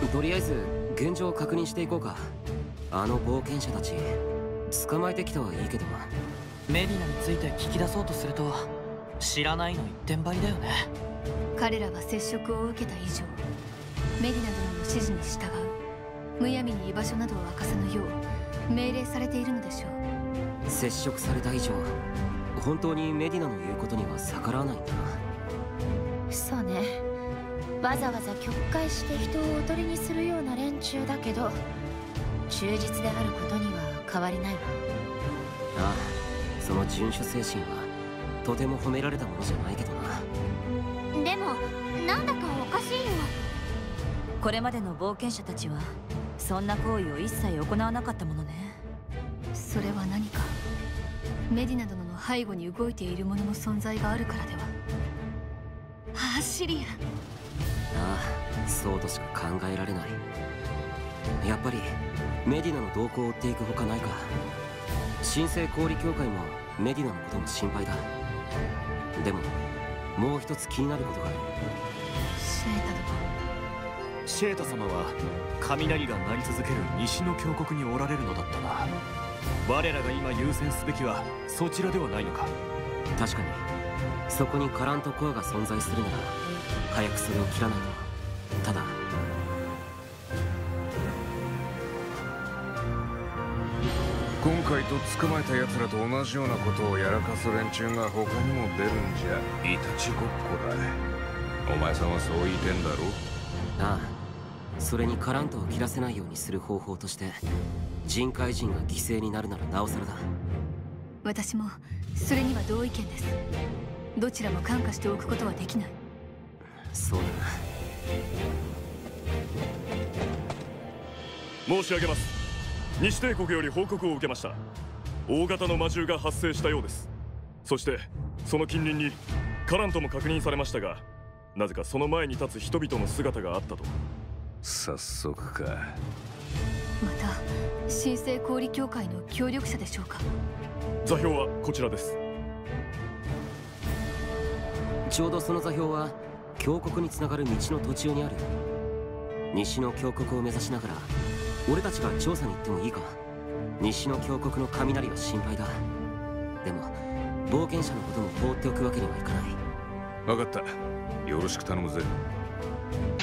とりあえず現状を確認していこうか。あの冒険者たち捕まえてきたはいいけど。 メディナについて聞き出そうとすると知らないの一点張りだよね。 彼らは接触を受けた以上メディナ殿の指示に従う、むやみに居場所などを明かさぬよう命令されているのでしょう。 接触された以上本当にメディナの言うことには逆らわないんだな。 そうね、わざわざ曲解して人をおとりにするような連中だけど忠実であることには変わりないわ。 ああ、その遵守精神はとても褒められたものじゃないけどな。 でもなんだかおかしいよ。 これまでの冒険者たちはそんな行為を一切行わなかったものね。 それは何かメディナ殿の背後に動いている者の存在があるからでは。 ああ、シリああ、そうとしか考えられない。やっぱりメディナの動向を追っていくほかないか。神聖氷協会もメディナのことも心配だ。でももう一つ気になることがある。 シェータ殿。 シェータ様は雷が鳴り続ける西の峡谷におられるのだったな。我らが今優先すべきはそちらではないのか。 確かにそこにカラントコアが存在するなら早くそれを切らないと。ただ今回と捕まえた奴らと同じようなことをやらかす連中が他にも出るんじゃいたちごっこだ。お前さんはそう言いてんだろ。 ああ、それにカラントを切らせないようにする方法として人海人が犠牲になるならなおさらだ。 私もそれには同意見です。どちらも看過しておくことはできない。 そうだな。申し上げます。西帝国より報告を受けました。大型の魔獣が発生したようです。そしてその近隣にカラントも確認されましたが、なぜかその前に立つ人々の姿があったと。 早速か。 また神聖氷協会の協力者でしょうか。 座標はこちらです。 ちょうどその座標は峡谷につながる道の途中にある。西の峡谷を目指しながら俺たちが調査に行ってもいいか。西の峡谷の雷は心配だ。でも冒険者のことも放っておくわけにはいかない。 分かった、よろしく頼むぜ。